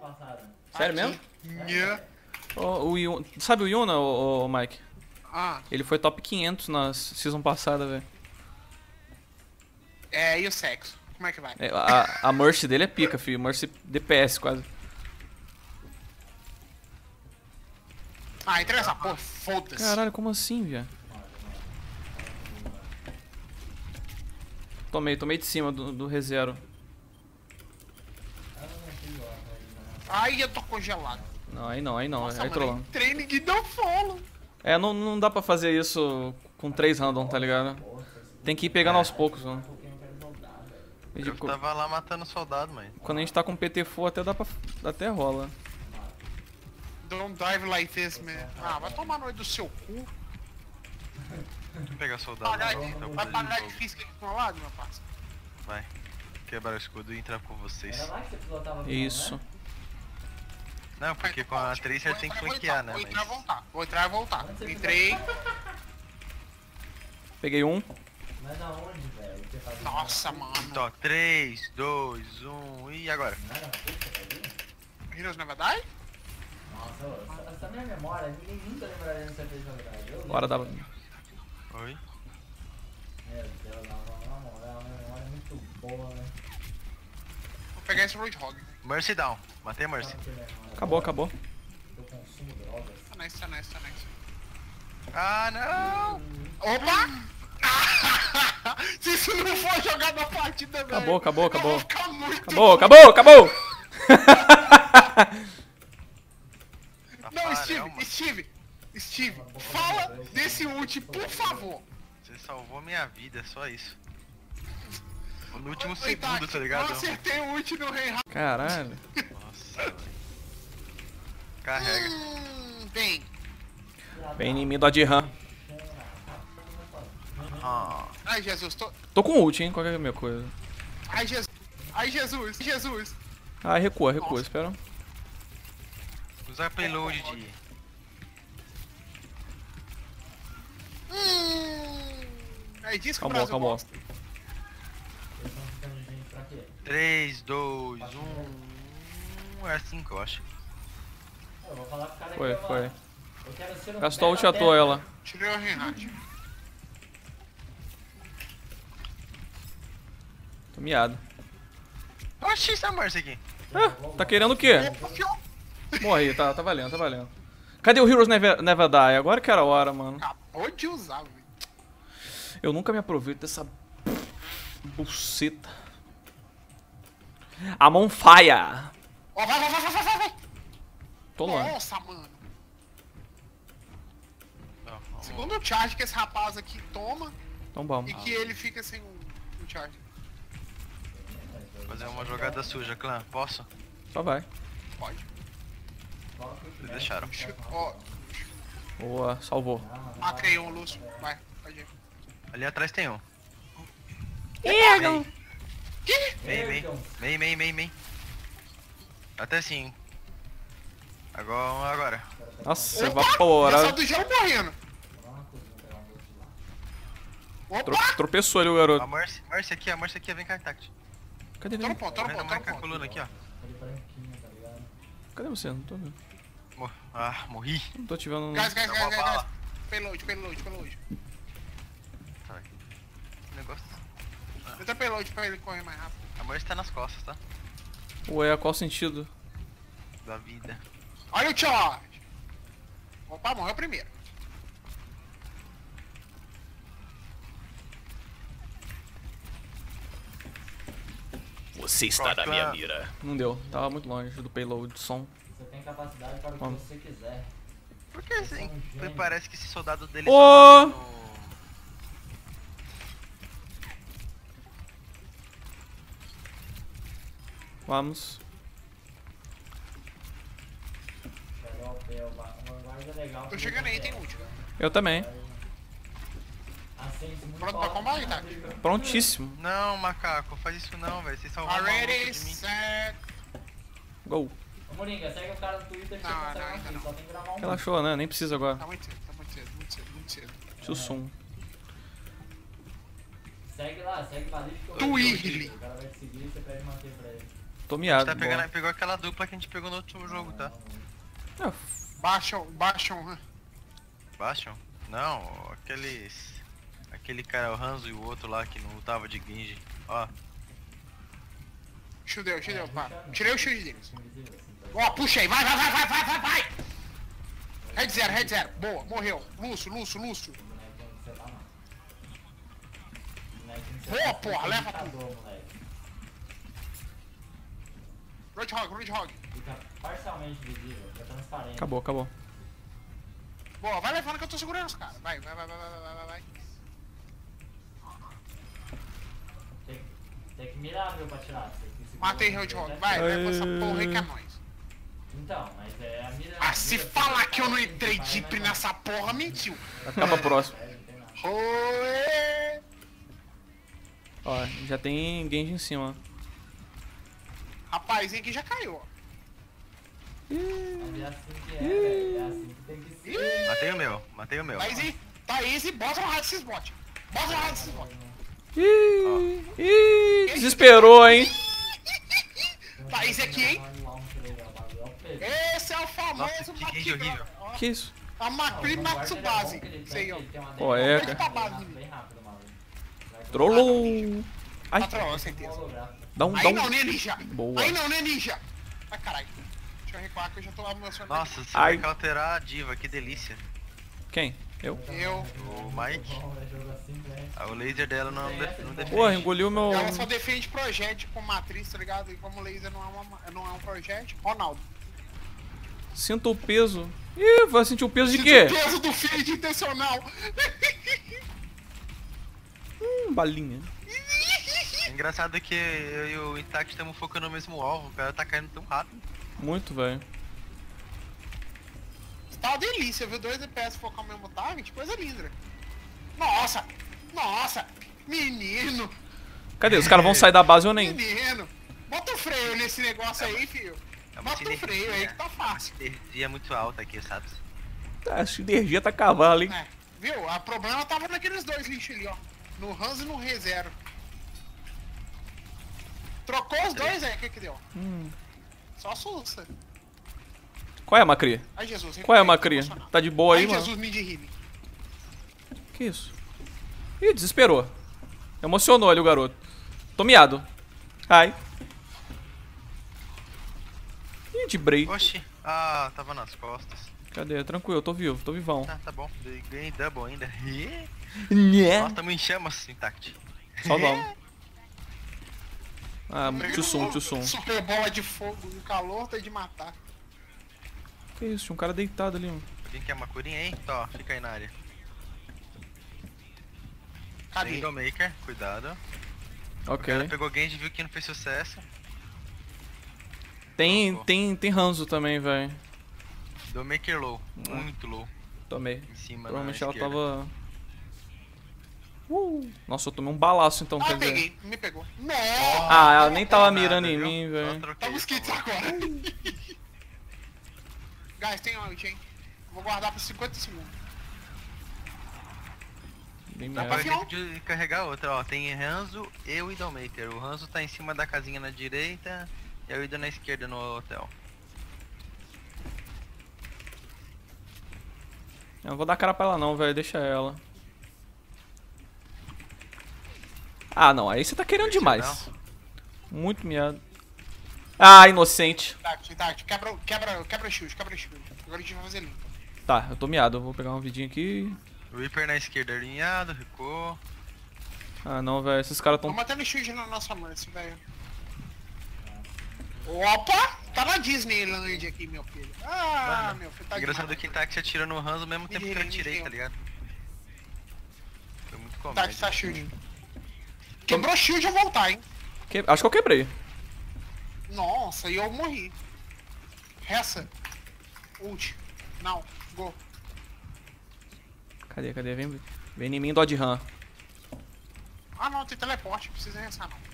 Sério mesmo? Yeah. O Yuna, sabe o Yuna, o Mike? Ah, Ele foi top 500 na season passada, velho. e o sexo? Como é que vai? A Mercy dele é pica, filho. Mercy DPS quase. Ah, entrega essa porra, foda-se. Caralho, como assim, viado? Tomei de cima do ReZero. Ai, eu tô congelado. Não, aí não, Nossa, aí mano, trollando. entrei e ninguém deu follow. Não dá pra fazer isso com 3 random, tá ligado? Tem que ir pegando aos poucos, mano. Eu tava lá matando soldado, mãe. Quando a gente tá com PT full até rola. Don't dive like this, man. Ah, vai tomar noite do seu cu. Vou pegar soldado. Vai pagar difícil aqui com o lado, meu parceiro. Vai. Quebrar o escudo e entrar com vocês. Isso. Não, porque com a Tracer tem que flanquear, né? Vou entrar e Mas... voltar. Vou entrar e voltar. Entrei. Peguei um. Mas aonde, velho? Você faz Nossa, mano. Então, 3, 2, 1 e agora? Heroes Never Die? Nossa, essa minha memória, ninguém nunca lembraria de você fez jogabilidade. Bora dar. Oi? Meu Deus, na moral, minha memória é muito boa, né? Vou pegar esse Roadhog. Mercy down. Matei a Mercy. Acabou. Eu consumo drogas. Tá nice, tá nice, tá nice. Ah, não! Opa! Se isso não for jogar na partida, velho. Acabou. Eu vou ficar muito... Acabou! Não, Tafarel, Steve, fala desse ult, por favor. Você salvou minha vida, só isso. No último Oi, Tati, segundo, tá ligado? Eu acertei o ult no Rei Rafa. Caralho. Nossa, velho. Carrega. Bem. Vem em mim do Adhan. Ah, Ai, Jesus, Tô com ult, hein? Qualquer minha coisa. Ai, Jesus. Ai, Jesus. Ah, recua, Nossa. espera. usar payload de... Aí diz que o Acabou, Brasil acabou. gosta. Eles estão ficando de gente pra quê? 3, 2, 1... É 5, eu acho. Eu vou falar pro cara Foi. que eu quero ser um Gastou a ult e beta atou testa. ela. Tirei o Reinhardt. Tô miado. Oxi, essa Mercy aqui. Tá querendo o quê? Opa, fio. Morri, tá valendo. Cadê o Heroes Never Die? Agora que era a hora, mano. Acabou de usar, velho. Eu nunca me aproveito dessa buceta. I'm on fire. Ó, vai. Tô longe. Nossa, mano. Não, Segundo o charge que esse rapaz aqui toma Então vamos. e que ele fica sem o charge. fazer uma jogada suja, clã. Posso? Só vai. Pode. Vocês deixaram. Ó, Boa, salvou. macrei um, Lúcio. Vai, pode ir. Ali atrás tem um. Ergam. Main. Até sim. Agora. Nossa, Já evapora. saiu do gelo morrendo. Opa! Tropeçou ali o A garoto. Mercy aqui, vem cá, Intact. Cadê Tô no ele? ponto. Marca a coluna aqui, ó. Ele branquinho, tá ligado? Cadê você? Não tô vendo. Morri. Não tô te vendo. Gás. Dá uma bala. Payload. Tá. Negócio. Entra payload pra ele correr mais rápido. A Mercy tá nas costas, tá? Ué, qual sentido? Da vida. Olha o charge. Opa, morreu primeiro. Você está na minha mira. Não deu, tava muito longe do payload de som. Você tem capacidade para o que Vamos. você quiser. Por que assim? Parece que esse soldado dele Ô! só mata no... Vamos. Pegar o pé, o guarda é legal. Tô chegando aí, tem ult. Eu também. Assim, muito Pronto pra forte. combar, tá? Prontíssimo. Não, macaco, faz isso não, velho. Vocês salvaram o Already maluco de mim. set. Gol. Ô, Moringa, segue o cara no Twitter que Não, você consegue não, aqui, não. só tem que gravar um Relaxou, né? Nem precisa agora. Tá muito cedo. Tchusum. Segue lá, segue Balístico. Twirly. O cara vai te seguir e você pede manter pra ele. Tô A miado. gente tá pegando, boa. pegou aquela dupla que a gente pegou no último jogo, tá? Ah, Baixam, né? Bastion? Não, aquele cara, o Hanzo e o outro lá que não lutava de Genji. Ó, Shieldeu, pá. Tirei o shield deles. Ó, puxa aí, vai! Red zero, boa, morreu. Lúcio. Boa, porra, leva tudo. Roadhog. Fica parcialmente visível, fica transparente. acabou. Boa, vai levando que eu tô segurando os caras. Vai. Tem que mirar, viu, pra tirar. Tem que segurar Matei o Roadhog, dedo. vai com essa porra aí que é nóis. Então, mas é a mira... Ah, se falar que eu não entrei deep nessa porra, mentiu. Acaba próximo. Não tem nada. Oi! Ó, já tem Genji em cima. Rapazinho aqui já caiu, ó. Mas é assim que é, velho. É assim que tem que ser. matei o meu. Tá easy, bota no raio desses bots. Ih, desesperou, hein? Tá easy aqui, hein? Esse é o Nossa, famoso que Genji horrível. Que isso? A Macri Matsubase. Sei, ó. Ó, é, cara. Pra base, Bem rápido, maluco. Trollou. Ai, Patrão, certeza. dá um. Aí não, né, ninja? Boa. Aí não, né, ninja? Ai, caralho. Deixa eu recuar que eu já tô emocionado. Nossa, você Ai. vai alterar a diva, que delícia. Quem? Eu? Eu. O Mike, o laser dela não defende. Porra, engoliu meu. Ela só defende projétil com matriz, tá ligado? E como laser não é um projétil. Ronaldo. Sinto o peso. Ih, vai sentir o peso de quê? O peso do feed intencional. Balinha. Engraçado que eu e o Intact estamos focando no mesmo alvo, o cara tá caindo tão rápido. Muito, velho. Tá uma delícia, viu? 2 DPS focar o mesmo target, coisa linda. Nossa! Menino! Cadê? Os caras vão sair da base ou nem? Menino! Bota o freio nesse negócio aí, filho. É uma Bota o freio aí que tá fácil. energia muito alta aqui, sabe? A sinergia tá cavalo, hein? É, viu? O problema tava naqueles dois lixos ali, ó. No Hans e no ReZero. Trocou os dois aí, o que deu? Só sussa. Qual é, Macri? Ai, Jesus. Qual é, recuperei, Macri? tô emocionado. Tá de boa aí, Ai, mano? Jesus, Ninja Healing. Que isso? Ih, desesperou. Emocionou ali o garoto. Tô miado. Ai. Ih, de break. Oxi, tava nas costas. Cadê? Tranquilo, tô vivo, tô vivão. Tá bom, ganhei double ainda. Né? Nossa, tamo em chamas, Intact. Só vamos. Ah, too soon. Super bola de fogo no calor, tá de matar. Que isso? Tinha um cara deitado ali, mano. Alguém quer uma curinha aí? Tó, fica aí na área. Cadê? Widowmaker, cuidado. O Ok. cara pegou Genji e viu que não fez sucesso. Tem Hanzo também, velho. Widowmaker low, muito low. Tomei. Em cima Provavelmente na ela esquerda. tava... Nossa, eu tomei um balaço então, quer dizer. Peguei, me pegou. Nossa! Ah, ela nem tava Nada, mirando em viu? mim, Só velho. troquei, Tá mosquito por favor. agora. Guys, tem ult, hein? Vou guardar por 50 segundos. Bem Dá merda. pra Agora tem que carregar outra, ó. Tem Hanzo e o Widowmaker. O Hanzo tá em cima da casinha na direita e o Widow na esquerda no hotel. Eu não vou dar cara pra ela não, velho. Deixa ela. Ah, não. Aí você tá querendo demais. Muito miado. Ah, inocente. Tati, quebra o shield. Agora a gente vai fazer limpo. Tá, eu tô miado. Eu vou pegar uma vidinha aqui. O Reaper na esquerda alinhado, recuou. Ah, não, velho. Esses caras Tô tão... matando shield na nossa mão, esse velho. Opa! Tá na Disneyland aqui, meu filho. Ah, Mano, meu filho, tá engraçado demais. que Intact atira no Hanzo ao mesmo tempo que eu atirei, tá ligado? Foi muito comédia. Tati, tá shield. Quebrou shield e eu voltar, hein? Acho que eu quebrei. Nossa, e eu morri. Ressa. Ult. Não, go. Cadê? Vem em mim, Dodge Ram. Ah não, tem teleporte, não precisa ressar não.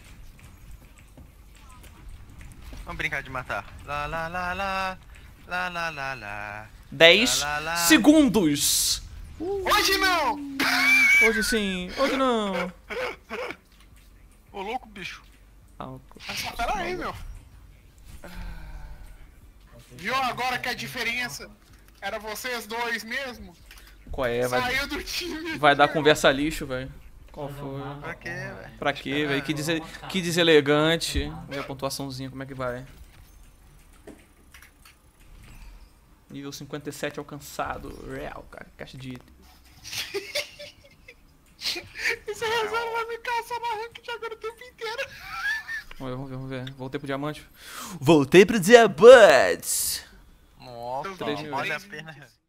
Vamos brincar de matar. Lá, lá, lá, lá. Lá, lá, lá, lá. 10 Lá, lá, lá. segundos. Hoje não! Hoje sim. Hoje não. Ô louco, bicho. Ah, Mas pera aí, meu. Viu agora que a diferença era vocês dois mesmo? Qual é? Vai, Saiu do time. vai dar conversa lixo, velho. Qual foi? Pra quê, velho? Pra quê, velho? Que deselegante. Vê a pontuaçãozinha, como é que vai? Nível 57 alcançado. Real, cara. Caixa de item. Esse reserva vai me caçar na rank agora o tempo inteiro. Vamos ver. Voltei pro diamante. Voltei pro diamante! Nossa, Três vale mil. a pena.